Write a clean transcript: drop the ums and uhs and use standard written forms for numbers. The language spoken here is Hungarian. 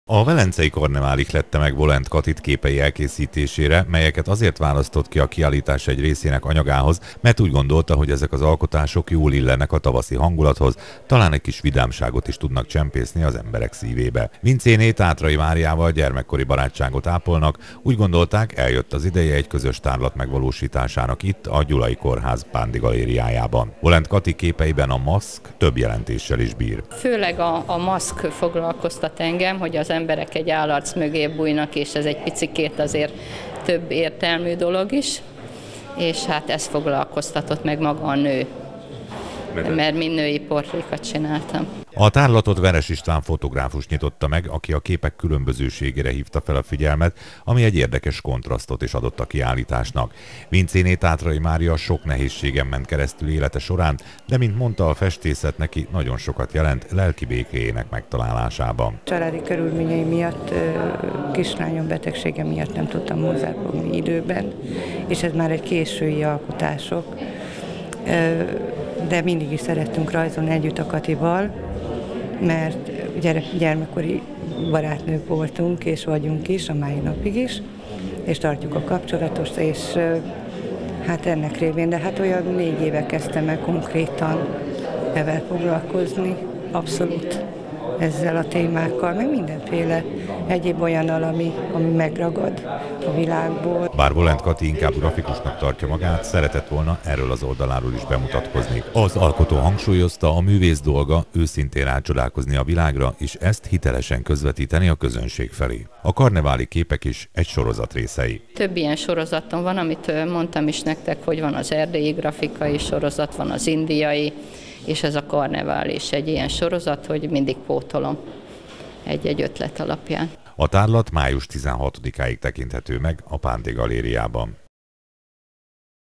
A velencei karnevál ihlette meg Volent Katit képei elkészítésére, melyeket azért választott ki a kiállítás egy részének anyagához, mert úgy gondolta, hogy ezek az alkotások jól illenek a tavaszi hangulathoz, talán egy kis vidámságot is tudnak csempészni az emberek szívébe. Vincéné Tátrai Máriával gyermekkori barátságot ápolnak, úgy gondolták, eljött az ideje egy közös tárlat megvalósításának itt, a Gyulai Kórház Pándi galériájában. Volent Kati képeiben a maszk több jelentéssel is bír. Főleg a maszk foglalkoztat engem, hogy az emberek egy állarc mögé bújnak, és ez egy picikét azért több értelmű dolog is, és hát ez foglalkoztatott meg maga a nő, mert mind női portrékat csináltam. A tárlatot Veres István fotográfus nyitotta meg, aki a képek különbözőségére hívta fel a figyelmet, ami egy érdekes kontrasztot is adott a kiállításnak. Vincéné Tátrai Mária sok nehézségen ment keresztül élete során, de mint mondta, a festészet neki nagyon sokat jelent lelki békéjének megtalálásában. Családi körülményei miatt, kislányom betegsége miatt nem tudtam hozzáfogni időben, és ez már egy késői alkotások. De mindig is szerettünk rajzolni együtt a Katival, mert gyermekkori barátnők voltunk, és vagyunk is, a mai napig is, és tartjuk a kapcsolatot, és hát ennek révén, de hát olyan 4 éve kezdtem el konkrétan ezzel foglalkozni, abszolút ezzel a témákkal, meg mindenféle egyéb olyannal, ami megragad a világból. Bár Volent Kati inkább grafikusnak tartja magát, szeretett volna erről az oldaláról is bemutatkozni. Az alkotó hangsúlyozta, a művész dolga őszintén rácsodálkozni a világra, és ezt hitelesen közvetíteni a közönség felé. A karneváli képek is egy sorozat részei. Több ilyen sorozatom van, amit mondtam is nektek, hogy van az erdélyi grafikai sorozat, van az indiai, és ez a karnevál is egy ilyen sorozat, hogy mindig pótolom egy-egy ötlet alapján. A tárlat május 16-áig tekinthető meg a Pándi galériában.